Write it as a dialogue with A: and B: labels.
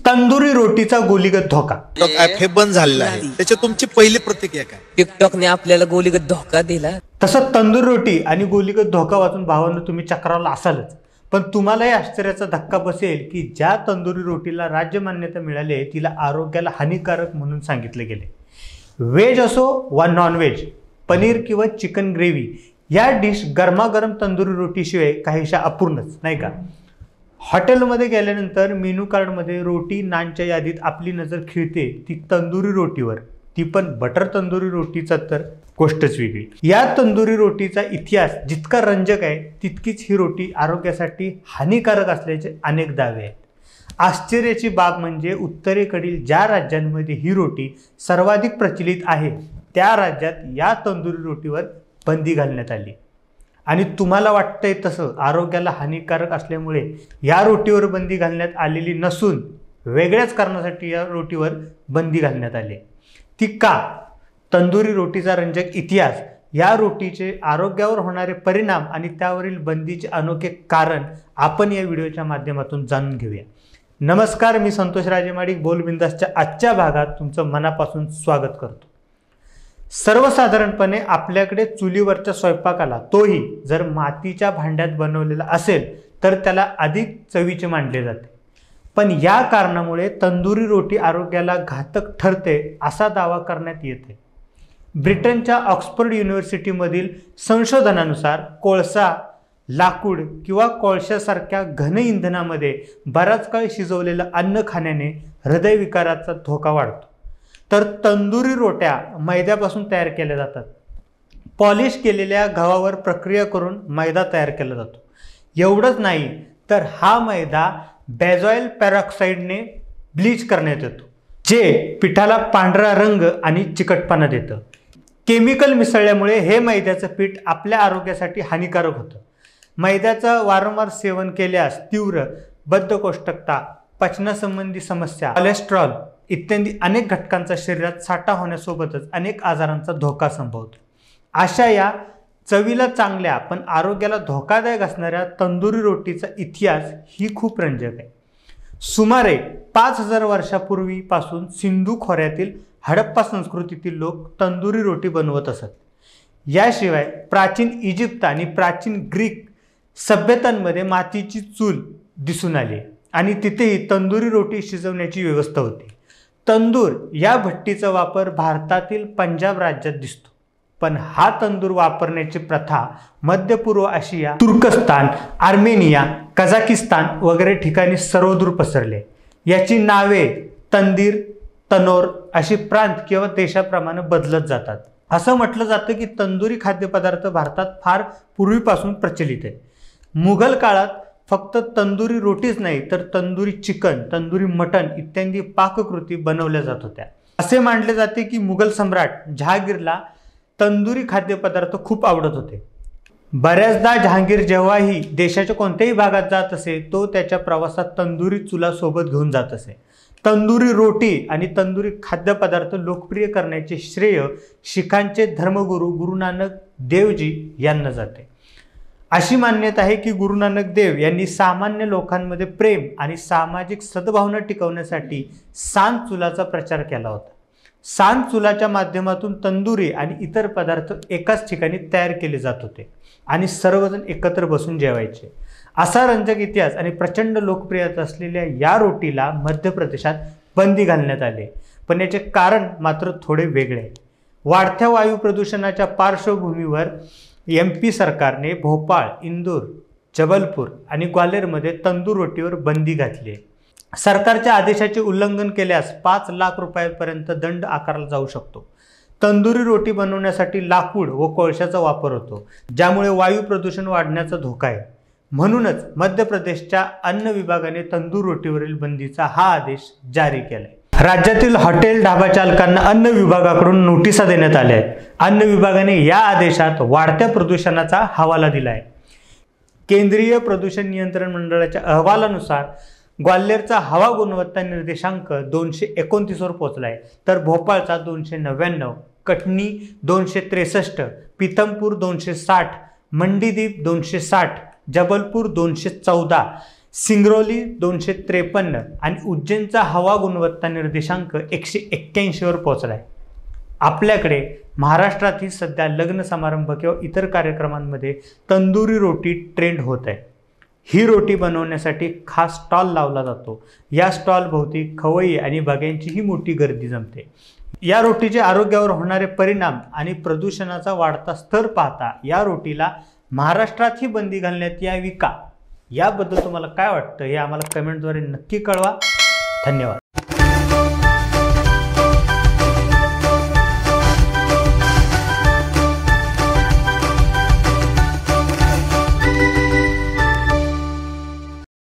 A: तंदुरी रोटीचा गोलीगत धोका.
B: ऍप हे बंद झालेलं आहे, त्याची तुमची पहिली प्रतिक्रिया काय?
C: टिकटॉकने आपल्याला गोलीगत धोका दिला.
A: तसं तंदूरी रोटी आणि गोलीगत धोका वाचून भावांनो तुम्ही चक्रावला असालच, पण तुम्हालाही आश्चर्याचा धक्का बसेल की ज्या तंदुरी रोटीला राज्य मान्यता मिळाली आहे तिला आरोग्याला हानिकारक म्हणून सांगितले गेले. व्हेज असो वा नॉन व्हेज, पनीर किंवा चिकन ग्रेव्ही या डिश गरमागरम तंदुरी रोटीशिवाय काहीशा अपूर्णच नाही का. हॉटेलमध्ये गेल्यानंतर मेनू कार्डमध्ये रोटी नानच्या यादीत आपली नजर खिळते ती तंदुरी रोटीवर, ती पण बटर तंदुरी रोटीचा तर गोष्टच वेगळी. या तंदुरी रोटीचा इतिहास जितका रंजक आहे तितकीच ही रोटी आरोग्यासाठी हानिकारक असल्याचे अनेक दावे आहेत. आश्चर्याची बाब म्हणजे उत्तरेकडील ज्या राज्यांमध्ये ही रोटी सर्वाधिक प्रचलित आहे त्या राज्यात या तंदुरी रोटीवर बंदी घालण्यात आली. आणि तुम्हाला वाटतंय तसं आरोग्याला हानिकारक असल्यामुळे या रोटीवर बंदी घालण्यात आलेली नसून वेगळ्याच कारणासाठी या रोटीवर बंदी घालण्यात आली. ती का? तंदुरी रोटीचा रंजक इतिहास, या रोटीचे आरोग्यावर होणारे परिणाम आणि त्यावरील बंदीचे अनोखे कारण आपण या व्हिडिओच्या माध्यमातून जाणून घेऊया. नमस्कार, मी संतोष राजेमाडिक बोलबिंदासच्या आजच्या भागात तुमचं मनापासून स्वागत करतो. सर्वसाधारणपणे आपल्याकडे चुलीवरच्या स्वयंपाकाला, तोही जर मातीच्या भांड्यात बनवलेला असेल तर त्याला अधिक चवीचे मानले जाते. पण या कारणामुळे तंदुरी रोटी आरोग्याला घातक ठरते असा दावा करण्यात येते. ब्रिटनच्या ऑक्सफर्ड युनिव्हर्सिटीमधील संशोधनानुसार कोळसा, लाकूड किंवा कोळशासारख्या घन इंधनामध्ये बराच काळ शिजवलेलं अन्न खाण्याने हृदयविकाराचा धोका वाढतो. तर तंदुरी रोट्या मैद्यापासून तयार केल्या जातात. पॉलिश केलेल्या गव्हावर प्रक्रिया करून मैदा तयार केला जातो. एवढंच नाही तर हा मैदा बेंझॉइल पेरॉक्साईडने ब्लीच करण्यात येतो, जे पिठाला पांढरा रंग आणि चिकटपणा देतं. केमिकल मिसळल्यामुळे हे मैद्याचं पीठ आपल्या आरोग्यासाठी हानिकारक होतं. मैद्याचं वारंवार सेवन केल्यास तीव्र बद्धकोष्ठता, पचनासंबंधी समस्या, कोलेस्ट्रॉल इत्यादी अनेक घटकांचा शरीरात साठा होण्यासोबतच अनेक आजारांचा धोका संभवतो. अशा या चवीला चांगल्या पण आरोग्याला धोकादायक असणाऱ्या तंदुरी रोटीचा इतिहास ही खूप रंजक आहे. सुमारे 5000 वर्षापूर्वीपासून सिंधू खोऱ्यातील हडप्पा संस्कृतीतील लोक तंदुरी रोटी बनवत असत. याशिवाय प्राचीन इजिप्त आणि प्राचीन ग्रीक सभ्यतांमध्ये मातीची चूल दिसून आली आणि तिथेही तंदुरी रोटी शिजवण्याची व्यवस्था होती. तंदूर या भट्टीचा वापर भारतातील पंजाब राज्यात दिसतो. पण हा तंदूर वापरण्याची प्रथा मध्य पूर्व आशिया, तुर्कस्तान, आर्मेनिया, कझाकिस्तान वगैरे ठिकाणी सर्वदूर पसरले. याची नावे तंदीर, तनोर अशी प्रांत किंवा देशाप्रमाणे बदलत जातात. असं म्हटलं जातं की तंदुरी खाद्यपदार्थ भारतात फार पूर्वीपासून प्रचलित आहे. मुघल काळात फक्त तंदुरी रोटीच नाही तर तंदुरी चिकन, तंदुरी मटण इत्यादी पाककृती बनवल्या जात होत्या. असे मानले जाते की मुघल सम्राट जहांगीरला तंदुरी खाद्यपदार्थ खूप आवडत होते. बऱ्याचदा जहांगीर जेव्हाही देशाच्या कोणत्याही भागात जात असे तो त्याच्या प्रवासात तंदुरी चुला सोबत घेऊन जात असे. तंदुरी रोटी आणि तंदुरी खाद्यपदार्थ लोकप्रिय करण्याचे श्रेय शीखांचे धर्मगुरू गुरु नानक देवजी यांना जाते. अशी मान्यता आहे की गुरु नानक देव यांनी सामान्य लोकांमध्ये प्रेम आणि सामाजिक सद्भावना टिकवण्यासाठी सांज चुलाचा प्रचार केला होता. सांज चुलाच्या माध्यमातून तंदुरी आणि इतर पदार्थ एकाच ठिकाणी तयार केले जात होते आणि सर्वजण एकत्र बसून जेवायचे. असा रंजक इतिहास आणि प्रचंड लोकप्रियता असलेल्या या रोटीला मध्य प्रदेशात बंदी घालण्यात आली. पण याचे कारण मात्र थोडे वेगळे आहे. वाढत्या वायू प्रदूषणाच्या पार्श्वभूमीवर MP सरकारने भोपाळ, इंदूर, जबलपूर आणि ग्वाल्हेरमध्ये तंदूर रोटीवर बंदी घातली आहे. सरकारच्या आदेशाचे उल्लंघन केल्यास 5 लाख रुपयांपर्यंत दंड आकारला जाऊ शकतो. तंदुरी रोटी बनवण्यासाठी लाकूड व कोळशाचा वापर होतो, ज्यामुळे वायू प्रदूषण वाढण्याचा धोका आहे. म्हणूनच मध्य प्रदेशच्या अन्न विभागाने तंदूर रोटीवरील बंदीचा हा आदेश जारी केलाय. राज्यातील हॉटेल ढाबा चालकांना अन्न विभागाकडून नोटिसा देण्यात आल्या आहेत. अन्न विभागाने या आदेशात वाढत्या प्रदूषणाचा हवाला दिला आहे. केंद्रीय प्रदूषण नियंत्रण मंडळाच्या अहवालानुसार ग्वाल्हेरचा हवा गुणवत्ता निर्देशांक 229 वर पोहोचला आहे, तर भोपाळचा 299, कटनी 263, पीथमपूर 260, मंडीदीप 260, जबलपूर 214, सिंगरौली 253 आणि उज्जैनचा हवा गुणवत्ता निर्देशांक 181 वर पोहोचला आहे. आपल्याकडे महाराष्ट्रातही सध्या लग्न समारंभ किंवा इतर कार्यक्रमांमध्ये तंदुरी रोटी ट्रेंड होत आहे. ही रोटी बनवण्यासाठी खास स्टॉल लावला जातो. या स्टॉल भोवती खवय्ये आणि बघ्यांचीही मोठी गर्दी जमते. या रोटीचे आरोग्यावर होणारे परिणाम आणि प्रदूषणाचा वाढता स्तर पाहता या रोटीला महाराष्ट्रातही बंदी घालण्यात यावी का, याबद्दल तुम्हाला काय वाटतं हे आम्हाला कमेंटद्वारे नक्की कळवा. धन्यवाद.